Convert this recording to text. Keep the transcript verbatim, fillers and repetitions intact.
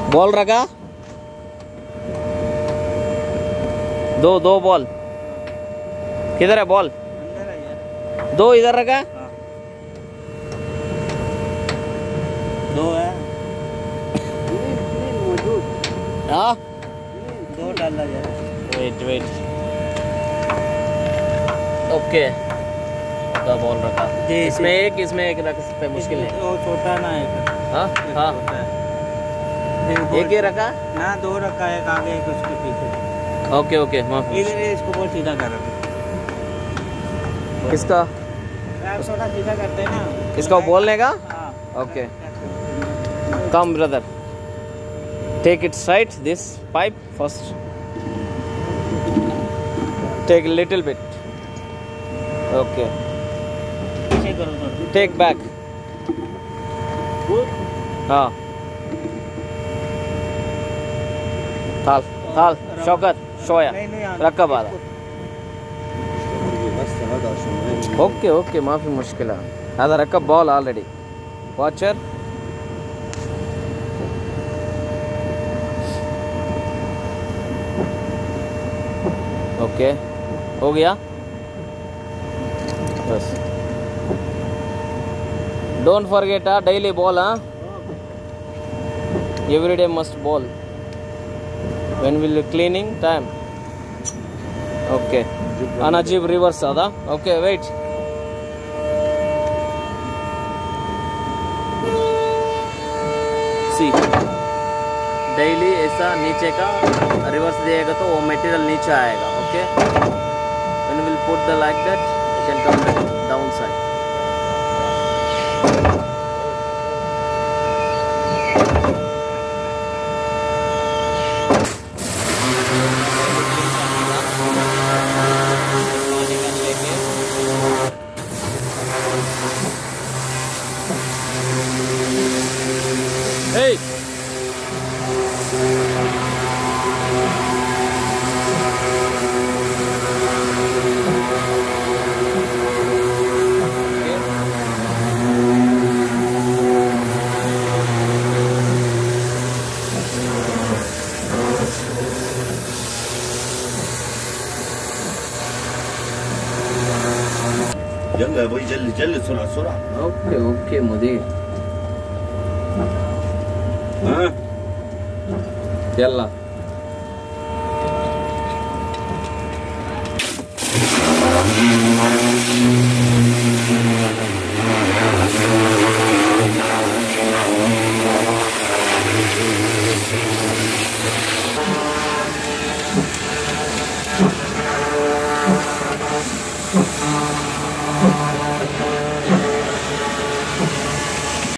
Ball रखा, दो दो बॉल किधर है? बॉल अंदर है यार। दो इधर रखा, हाँ। दो है मौजूद। हाँ दो डाला यार। वेट वेट ओके, दो बॉल रखा। जी, इसमें एक इसमें एक रख सकते, मुश्किल नहीं। वो छोटा ना एक। हाँ एक हाँ छोटा है। एक ही रखा ना, दो रखा है, एक आगे एक उसके पीछे। ओके ओके माफी। इधर इसको बहुत सीधा कर रहे। किसका? आप थोड़ा सीधा करते हैं ना इसका बोलने का? हाँ। Okay come brother, take it side this pipe first, take little bit okay, पीछे करो थोड़ा। Take back. हाँ थाल थाल शौकत शोया नहीं नहीं रक्का बादा। ओके ओके माफी मुश्किल هذا ركب ball already watcher ओके हो गया बस। Don't forget a daily ball, हाँ every day must ball when will cleaning time okay anajib reverse ada okay wait see daily ऐसा नीचे का रिवर्स देगा तो वो मटेरियल नीचे आएगा। Okay when will put the like that you can come back down side। Hey! يلا يا ابوي جلي جلي بسرعه بسرعه. اوكي اوكي مدير. ها يلا